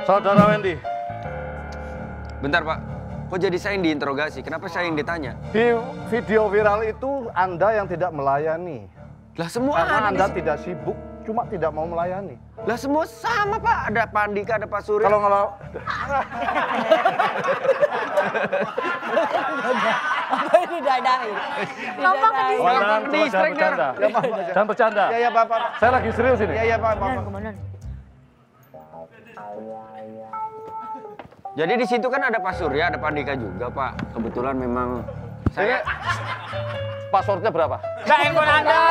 Saudara Wendy. Bentar Pak, kok jadi saya yang diinterogasi? Kenapa saya yang ditanya? Di video viral itu Anda yang tidak melayani. Lah semua Karena ada Anda tidak sibuk, cuma tidak mau melayani. Lah semua sama Pak, ada Pak Andika, ada Pak Surya. Kalau Apa ini dadahin? Ngomong ke Komandan, di jangan bercanda. Ya, Pak. Jangan bercanda. Ya, Pak. Saya lagi serius ini. Ya, Pak. Komandan. Jadi di situ kan ada Pak Surya, ada Pak Andika juga Pak. Kebetulan memang saya... Passwordnya berapa? Nah, handphone Anda.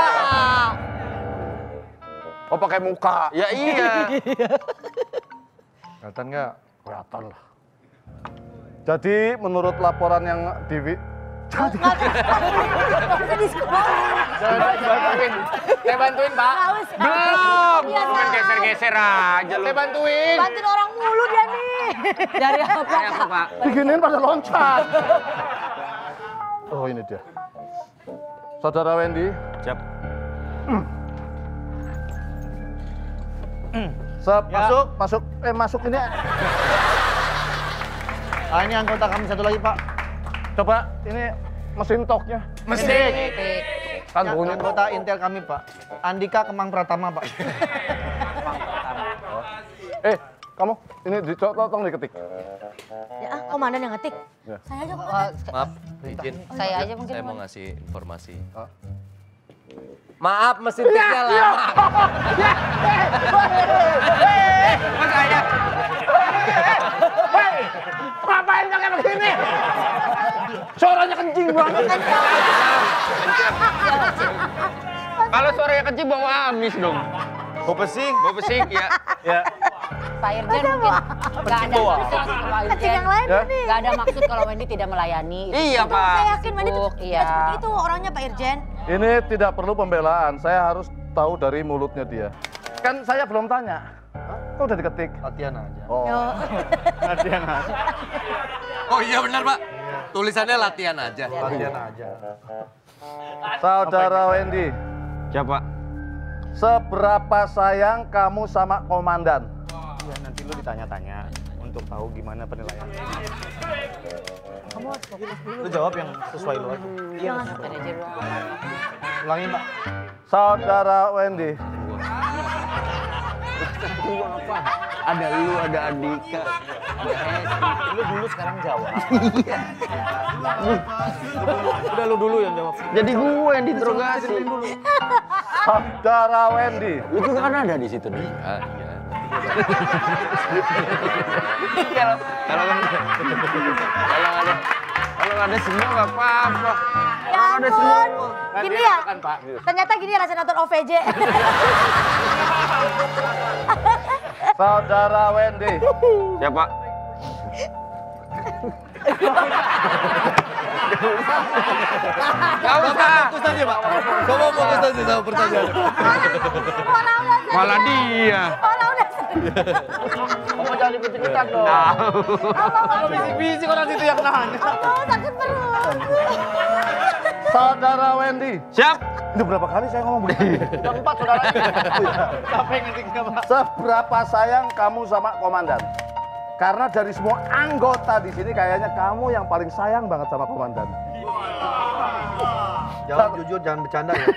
Oh, pakai muka. Ya iya. Kelihatan nggak? Kelihatan lah. Jadi menurut laporan yang Bisa disekolahkan. Saya bantuin, Pak. Belum. Iya, Bukan geser-geser aja lu. Saya bantuin. Bantuin orang mulu dia nih. Dari apa? Ini apa Pak? Bikinin pada loncat. Oh, ini dia. Saudara Wendy. Siap. Masuk ini. Ah, ini anggota kami satu lagi, Pak. Coba ini mesin toknya. Mesin. Kan bunyi. Anggota Intel kami, Pak. Andika Kemang Pratama, Pak. Kamu ini tolong diketik. Ya, komandan yang ngetik. Ya. Saya aja komandan. Maaf, izin. Saya aja mungkin. Saya mau ngasih informasi. Maaf, mesin tiknya lama. Mas saya. Ngapain pakai begini? Suaranya kencing banget. Kalau suaranya kecil bawa amis dong. Bau pesing. Bawa pesing ya. Ya. Pak Irjen mungkin nggak ada maksud Pak Kecil yang Irjen. lain Ya. nih. Nggak ada maksud kalau Wendy tidak melayani. Iya Itu Pak. saya yakin Wendy tuh Iya. tidak seperti itu orangnya Pak Irjen. Ini tidak perlu pembelaan. Saya harus tahu dari mulutnya dia. Kan saya belum tanya. Kok udah diketik? Latihan aja. Oh. Latihan aja. Oh iya benar Pak, tulisannya latihan aja. Latihan aja. Saudara Wendy, Siapa? seberapa sayang kamu sama komandan? Ya, nanti lu ditanya-tanya untuk tahu gimana penilaian. Kamu harus fokus dulu. Lu jawab yang sesuai lu aja. Iya, manajer lu. Ulangin, Pak. Saudara Wendy, Ada lu, ada Andika. Lu dulu sekarang jawab. udah lu dulu yang jawab. Jadi gue yang diinterogasi. Saudara Wendy, Lu juga kan ada di situ nih. Iya. Kalau ada semua nggak apa-apa. Ya Kalau ada semua. ampun. Gini ya. Ternyata gini ya rasa nonton OVJ. saudara Wendy, Siapa? Gak usah. Fokus aja Pak, coba fokus aja sama pertanyaan. Orang udah sedih. Malah dia. Orang udah Kamu jangan ikut-ikutan dong. Kamu bisik-bisik orang situ yang nanya. Oh, sakit perut. saudara Wendy. Siap. Ini berapa kali saya ngomong begini? Udah 4 saudara. Siapa yang ngetiknya, Pak? Seberapa sayang kamu sama komandan? Karena dari semua anggota di sini kayaknya kamu yang paling sayang banget sama komandan. Jawab jujur, jangan bercanda ya.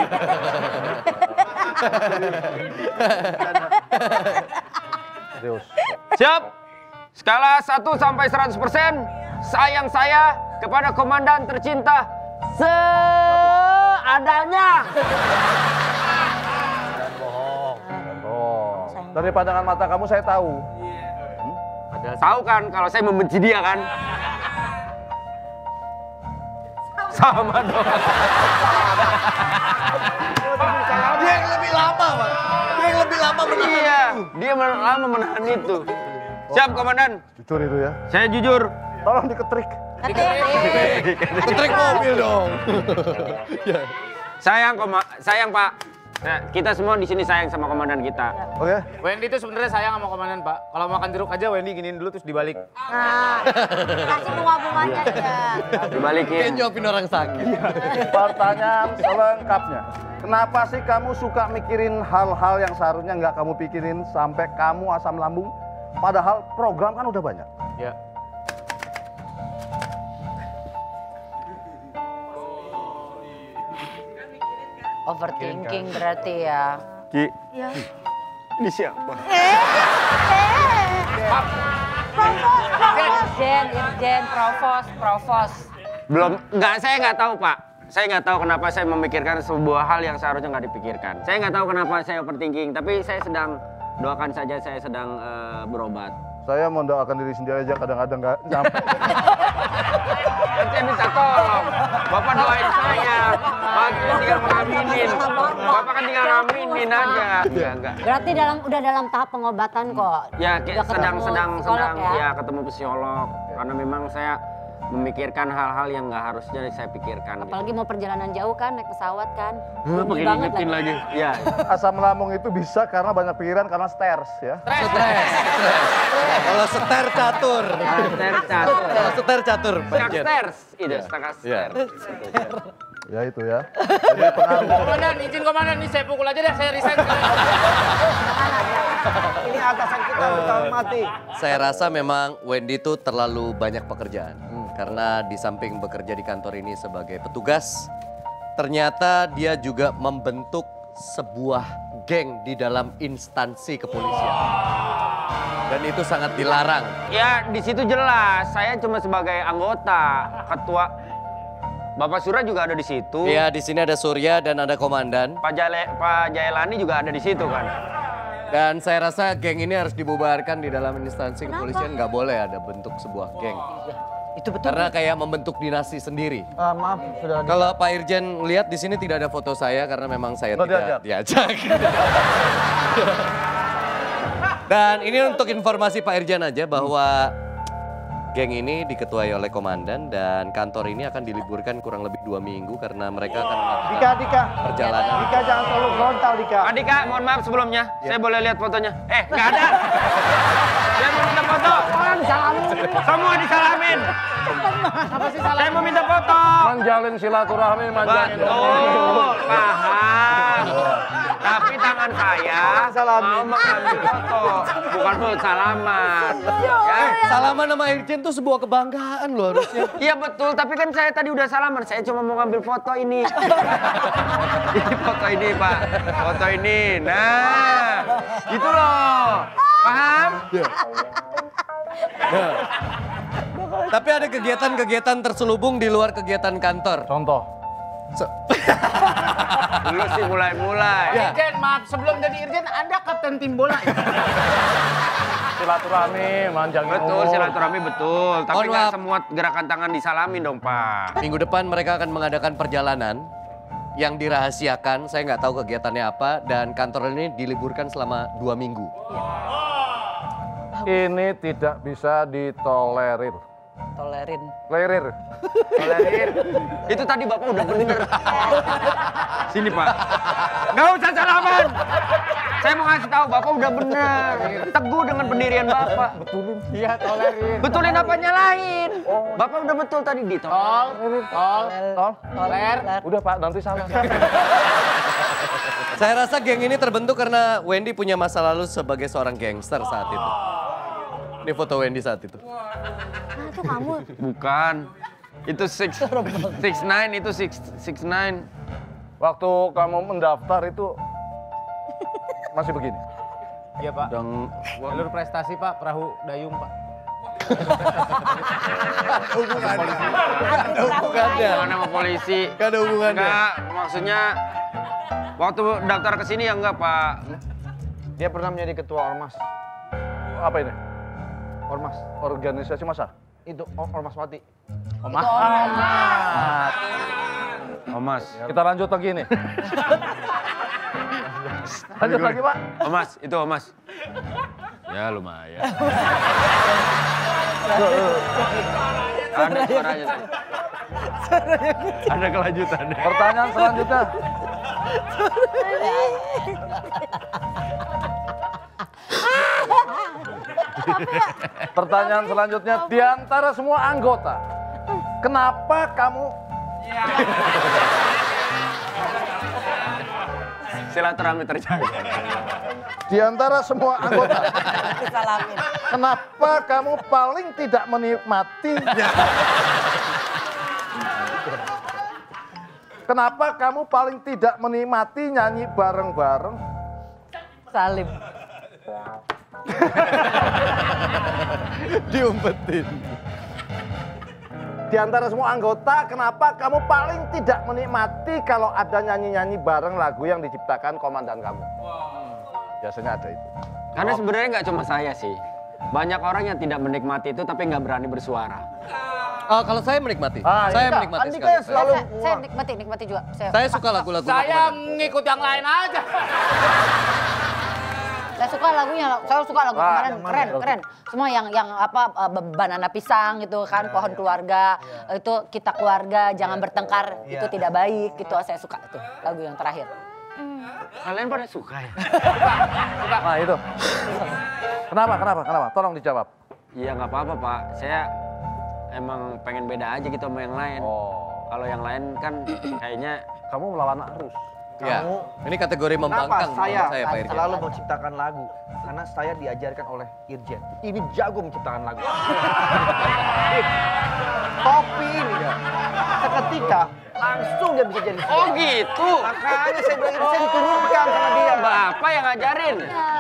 Serius. Siap. Skala 1 sampai 100%. Sayang saya kepada komandan tercinta seadanya. Oh, dari pandangan mata kamu saya tahu. Tahu kan kalau saya membenci dia kan? Sama dong. Dia yang lebih lama Pak, dia yang lebih lama menahan. Iya, dia lama menahan itu. Siap komandan. Jujur itu ya. Saya jujur. Tolong diketrik. Ketrik mobil dong. Sayang Pak. Nah, kita semua di sini sayang sama komandan kita. Oke. Wendy itu sebenarnya sayang sama komandan, Pak. Kalau makan jeruk aja Wendy giniin dulu terus dibalik. Nah, kasih bunga-bunganya aja. Kayak Dibalikin. nyuapin orang sakit. Pertanyaan selengkapnya. Kenapa sih kamu suka mikirin hal-hal yang seharusnya nggak kamu pikirin sampai kamu asam lambung? Padahal program kan udah banyak. Ya. Overthinking berarti ya. Ki, Ya. ini siapa? Irjen, provos. Belum, saya nggak tahu Pak. Saya nggak tahu kenapa saya memikirkan sebuah hal yang seharusnya nggak dipikirkan. Saya nggak tahu kenapa saya overthinking, tapi saya sedang doakan saja, saya sedang berobat. Saya mau mendoakan diri sendiri aja kadang-kadang nggak nyampe. Kan saya minta tolong, Bapak doain saya. Bapak tinggal mengaminin. Bapak kan tinggal ngaminin aja. Enggak. Berarti udah dalam tahap pengobatan kok. Ya, Udah sedang ketemu psikolog ya ketemu psikolog. Karena memang saya memikirkan hal-hal yang nggak harusnya saya pikirkan. Apalagi mau perjalanan jauh kan, naik pesawat kan. Pakai Rugi banget ingetin lagi. Iya. Asam lambung itu bisa karena banyak pikiran karena stairs ya. Stres. Kalau seter catur. Kalau seter catur. Pak Irjen. Stairs, itu setengah stairs. Ya itu ya. Jadi pengaruh. Komandan, izin komandan, ini saya pukul aja deh, saya resign. Ini atasan kita kita hormati. Saya rasa memang Wendy itu terlalu banyak pekerjaan. Karena di samping bekerja di kantor ini sebagai petugas, ternyata dia juga membentuk sebuah geng di dalam instansi kepolisian. Dan itu sangat dilarang. Ya, di situ jelas. Saya cuma sebagai anggota, ketua. Bapak Surya juga ada di situ. Iya, di sini ada Surya dan ada komandan. Pak Jailani juga ada di situ kan. Dan saya rasa geng ini harus dibubarkan di dalam instansi kepolisian. Nggak boleh ada bentuk sebuah geng. Itu betul. Karena kayak membentuk dinasti sendiri. Maaf, sudah. Kalau Pak Irjen lihat di sini tidak ada foto saya karena memang saya tidak diajak. Dan ini untuk informasi Pak Irjen aja bahwa geng ini diketuai oleh komandan dan kantor ini akan diliburkan kurang lebih 2 minggu karena mereka akan melakukan Dika. perjalanan. Dika jangan terlalu frontal, Dika. Pak Dika, mohon maaf sebelumnya. Saya boleh lihat fotonya? Nggak ada. Saya mau minta foto. Semua disalamin. Saya mau minta foto. Menjalin silaturahmi, manjangin Betul, paham. Tapi tangan saya mau mengambil foto, bukan mau salaman. Ya. Salaman sama Irjen tuh sebuah kebanggaan loh harusnya. Iya betul, tapi kan saya tadi udah salaman. Saya cuma mau ngambil foto ini. Ini foto ini, Pak. Foto ini. Nah, gitu loh. Paham? Tapi ada kegiatan-kegiatan terselubung di luar kegiatan kantor. Contoh. Dulu sih mulai-mulai. Irjen, maaf, sebelum jadi Irjen, Anda kapten tim bola. Silaturahmi, manjangin Betul, silaturahmi betul. Tapi Mohon nggak maaf. semua gerakan tangan disalamin dong, Pak. Minggu depan mereka akan mengadakan perjalanan yang dirahasiakan. Saya nggak tahu kegiatannya apa dan kantor ini diliburkan selama 2 minggu. Ini tidak bisa ditolerir. Tolerin. Lerir. Tolerir. Itu tadi Bapak udah bener. Sini, Pak. Nggak usah salaman. Saya mau ngasih tahu Bapak udah bener. Teguh dengan pendirian Bapak. Betulin. Iya, tolerin. Betulin apa nyalain? Bapak udah betul tadi di tol. Toler. Udah Pak, nanti salah. Saya rasa geng ini terbentuk karena Wendy punya masa lalu sebagai seorang gangster saat itu. Ini foto Wendy saat itu. Itu kamu. Bukan. Itu 6'9", itu 6'9". Waktu kamu mendaftar itu masih begini. Iya, Pak. Dan Jalur prestasi, Pak. Perahu dayung, Pak. ada hubungannya. Bukan sama polisi. Gak ada hubungannya. Enggak, maksudnya waktu daftar ke sini ya enggak, Pak. Dia pernah menjadi ketua Ormas. Apa ini? Ormas. Organisasi massa? Itu Ormas mati. Omas. Kita lanjut lagi nih. Lanjut lagi Pak. Omas, itu Omas. Ya lumayan. Ada suaranya. Ada kelanjutannya. Pertanyaan selanjutnya. Pertanyaan selanjutnya, di antara semua anggota, kenapa kamu Silaturahmi terjaga. di antara semua anggota, Disalamin. Kenapa kamu paling tidak menikmati? Kenapa kamu paling tidak menikmati nyanyi bareng-bareng? Salim. Diumpetin. Di antara semua anggota, kenapa kamu paling tidak menikmati kalau ada nyanyi-nyanyi bareng lagu yang diciptakan komandan kamu? Biasanya ada itu. Karena sebenarnya nggak cuma saya sih. Banyak orang yang tidak menikmati itu tapi nggak berani bersuara. Oh, kalau saya menikmati. Ah, Saya Andika. menikmati Andika sekali. yang selalu Saya nikmati juga. Saya suka lagu-lagu Saya komandan. ngikut yang lain aja. Saya suka lagunya, saya suka lagu kemarin keren. Semua yang apa banana pisang gitu kan, pohon keluarga, itu kita keluarga, jangan bertengkar, itu tidak baik, gitu saya suka itu lagu yang terakhir. Kalian pada suka ya? Nah itu. Kenapa? Tolong dijawab. Iya nggak apa-apa Pak. Saya emang pengen beda aja gitu sama yang lain. Kalau yang lain kan kayaknya Kamu melawan arus. Ya, ini kategori Kenapa membangkang saya, menurut Pak Irjen. selalu menciptakan lagu? Karena saya diajarkan oleh Irjen. Ini jago menciptakan lagu. Topi ini seketika langsung dia bisa jadi. oh gitu. Makanya saya bilang saya diturunkan sama dia. Bapak yang ngajarin.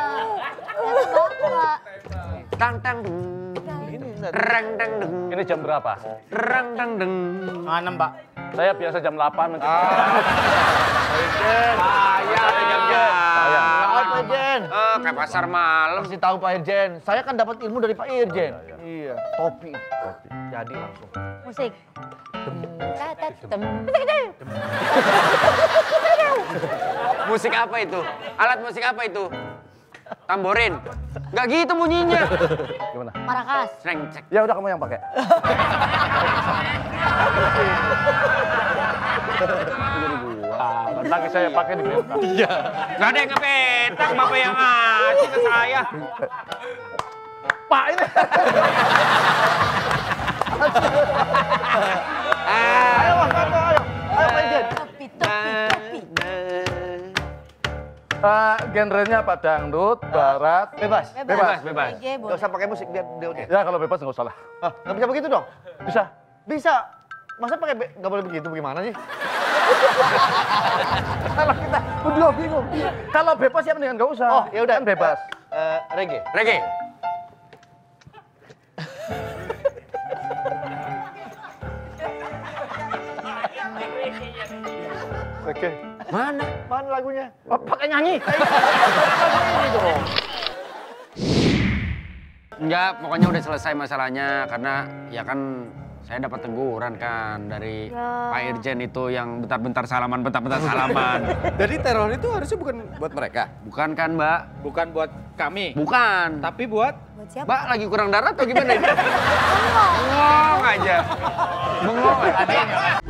Tang tang dung. Reng deng deng. Ini jam berapa? Reng deng deng. 6, Pak. Saya biasa jam 8 Pak Irjen. Kayak pasar malam. Kasih tahu Pak Irjen. Saya kan dapat ilmu dari Pak Irjen. Iya. Topi. Jadi langsung. Musik. Musik apa itu? Alat musik apa itu? Tamborin. Nggak gitu bunyinya. Gimana? Marakas. Sreng cek. Ya udah kamu yang pakai. Lagi saya pakai di peta. Iya. Nggak ada yang ngepetak, Bapak yang ngasih ke saya. Pak ini. Ayo Mas Tanto, ayo. Ayo Pak Irjen. Topi. Genrenya apa? Dangdut, barat, Bebas. Bebas. Reggae, Gak usah pakai musik biar dia oke. Ya kalau bebas nggak usah lah. Ah, nggak bisa begitu dong? Bisa. Bisa. Masa pakai nggak boleh begitu? Bagaimana sih? Kalau kita udah bingung. Kalau bebas ya mendingan nggak usah. Oh, ya udah Kan bebas. Reggae. Reggae. Oke. Mana? Mana lagunya? Oh, pakai nyanyi. Ini dong. Enggak, pokoknya udah selesai masalahnya karena ya kan saya dapat teguran kan dari Pak Irjen itu yang bentar-bentar salaman. Jadi teror itu harusnya bukan buat mereka. Bukan kan, Mbak? Bukan buat kami. Bukan. Tapi buat Buat siapa? Mbak lagi kurang darah atau gimana ini? Bengong aja. Bengong aja.